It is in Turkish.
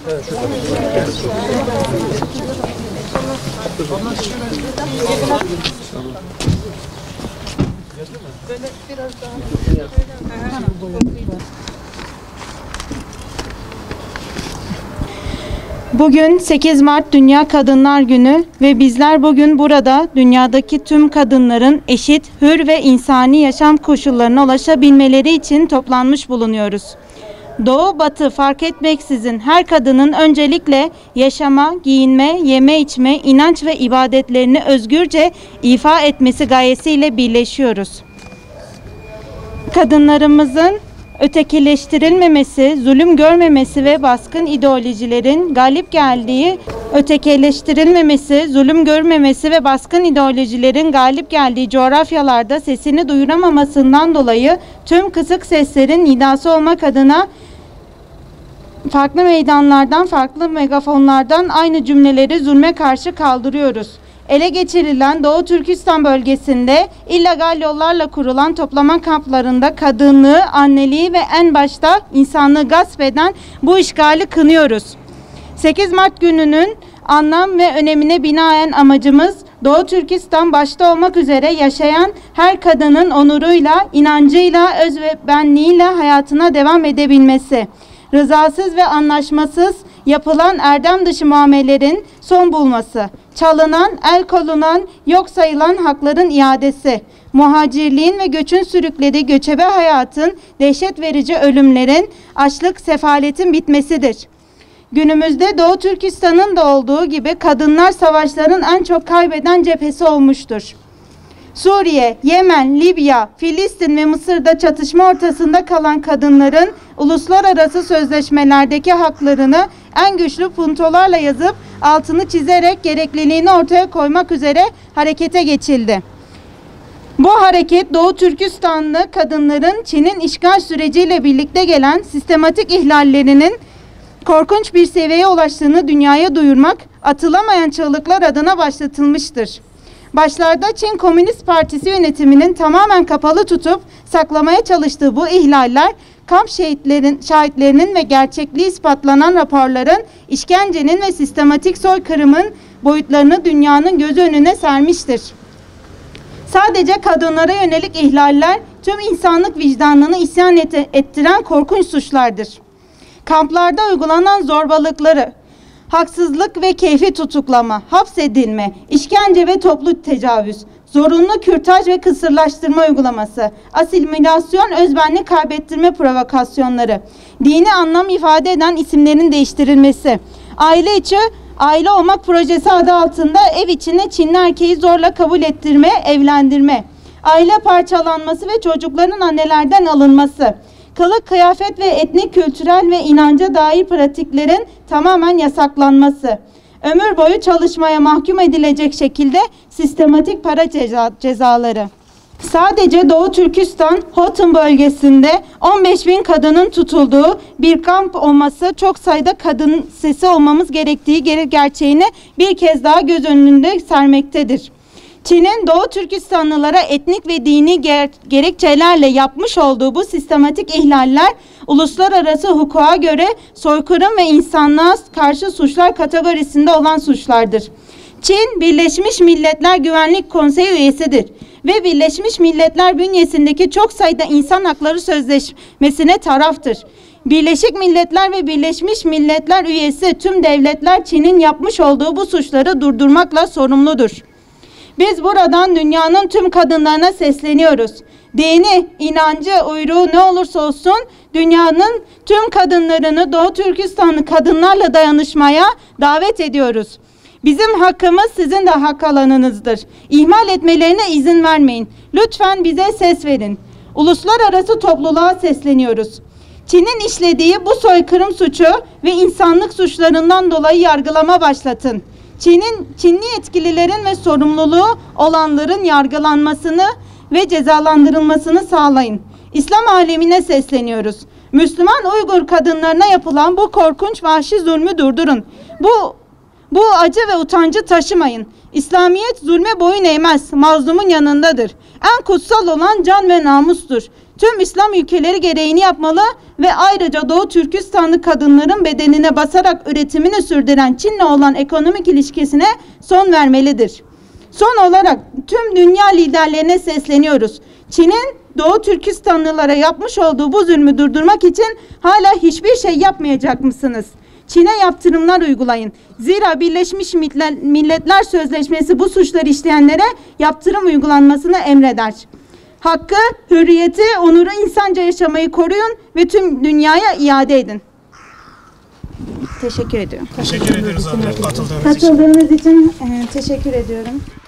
Bugün 8 Mart Dünya Kadınlar Günü ve bizler bugün burada dünyadaki tüm kadınların eşit, hür ve insani yaşam koşullarına ulaşabilmeleri için toplanmış bulunuyoruz. Doğu, batı fark etmeksizin her kadının öncelikle yaşama, giyinme, yeme içme, inanç ve ibadetlerini özgürce ifa etmesi gayesiyle birleşiyoruz. Kadınlarımızın ötekileştirilmemesi, zulüm görmemesi ve baskın ideolojilerin galip geldiği coğrafyalarda sesini duyuramamasından dolayı tüm kısık seslerin nidası olmak adına farklı meydanlardan, farklı megafonlardan aynı cümleleri zulme karşı kaldırıyoruz. Ele geçirilen Doğu Türkistan bölgesinde illegal yollarla kurulan toplama kamplarında kadınlığı, anneliği ve en başta insanlığı gasp eden bu işgali kınıyoruz. 8 Mart gününün anlam ve önemine binaen amacımız Doğu Türkistan başta olmak üzere yaşayan her kadının onuruyla, inancıyla, öz ve benliğiyle hayatına devam edebilmesi. Rızasız ve anlaşmasız yapılan erdem dışı muamelelerin son bulması, çalınan, el kolunan, yok sayılan hakların iadesi, muhacirliğin ve göçün sürüklediği göçebe hayatın, dehşet verici ölümlerin, açlık, sefaletin bitmesidir. Günümüzde Doğu Türkistan'ın da olduğu gibi kadınlar savaşların en çok kaybeden cephesi olmuştur. Suriye, Yemen, Libya, Filistin ve Mısır'da çatışma ortasında kalan kadınların uluslararası sözleşmelerdeki haklarını en güçlü puntolarla yazıp altını çizerek gerekliliğini ortaya koymak üzere harekete geçildi. Bu hareket Doğu Türkistanlı kadınların Çin'in işgal süreciyle birlikte gelen sistematik ihlallerinin korkunç bir seviyeye ulaştığını dünyaya duyurmak, atılamayan çığlıklar adına başlatılmıştır. Başlarda Çin Komünist Partisi yönetiminin tamamen kapalı tutup saklamaya çalıştığı bu ihlaller, kamp şahitlerinin ve gerçekliği ispatlanan raporların, işkencenin ve sistematik soykırımın boyutlarını dünyanın göz önüne sermiştir. Sadece kadınlara yönelik ihlaller tüm insanlık vicdanını isyan ettiren korkunç suçlardır. Kamplarda uygulanan zorbalıkları, haksızlık ve keyfi tutuklama, hapsedilme, işkence ve toplu tecavüz, zorunlu kürtaj ve kısırlaştırma uygulaması, asimilasyon, özbenlik kaybettirme provokasyonları, dini anlam ifade eden isimlerin değiştirilmesi, aile içi aile olmak projesi adı altında ev içine Çinli erkeği zorla kabul ettirme, evlendirme, aile parçalanması ve çocukların annelerden alınması, kılık, kıyafet ve etnik, kültürel ve inanca dair pratiklerin tamamen yasaklanması, ömür boyu çalışmaya mahkum edilecek şekilde sistematik para cezaları. Sadece Doğu Türkistan, Hotan bölgesinde 15.000 kadının tutulduğu bir kamp olması, çok sayıda kadın sesi olmamız gerektiği gerçeğini bir kez daha göz önünde sermektedir. Çin'in Doğu Türkistanlılara etnik ve dini gerekçelerle yapmış olduğu bu sistematik ihlaller, uluslararası hukuka göre soykırım ve insanlığa karşı suçlar kategorisinde olan suçlardır. Çin, Birleşmiş Milletler Güvenlik Konseyi üyesidir ve Birleşmiş Milletler bünyesindeki çok sayıda insan hakları sözleşmesine taraftır. Birleşik Milletler ve Birleşmiş Milletler üyesi tüm devletler Çin'in yapmış olduğu bu suçları durdurmakla sorumludur. Biz buradan dünyanın tüm kadınlarına sesleniyoruz. Dini, inancı, uyruğu ne olursa olsun dünyanın tüm kadınlarını Doğu Türkistanlı kadınlarla dayanışmaya davet ediyoruz. Bizim hakkımız sizin de hak alanınızdır. İhmal etmelerine izin vermeyin. Lütfen bize ses verin. Uluslararası topluluğa sesleniyoruz. Çin'in işlediği bu soykırım suçu ve insanlık suçlarından dolayı yargılama başlatın. Çinli yetkililerin ve sorumluluğu olanların yargılanmasını ve cezalandırılmasını sağlayın. İslam alemine sesleniyoruz. Müslüman Uygur kadınlarına yapılan bu korkunç vahşi zulmü durdurun. Bu acı ve utancı taşımayın. İslamiyet zulme boyun eğmez, mazlumun yanındadır. En kutsal olan can ve namustur. Tüm İslam ülkeleri gereğini yapmalı ve ayrıca Doğu Türkistanlı kadınların bedenine basarak üretimini sürdüren Çin'le olan ekonomik ilişkisine son vermelidir. Son olarak tüm dünya liderlerine sesleniyoruz. Çin'in Doğu Türkistanlılara yapmış olduğu bu zulmü durdurmak için hala hiçbir şey yapmayacak mısınız? Çin'e yaptırımlar uygulayın. Zira Birleşmiş Milletler Sözleşmesi bu suçları işleyenlere yaptırım uygulanmasını emreder. Hakkı, hürriyeti, onuru, insanca yaşamayı koruyun ve tüm dünyaya iade edin. Teşekkür ediyorum. Teşekkür ederiz abi katıldığınız için. Katıldığınız için teşekkür ediyorum.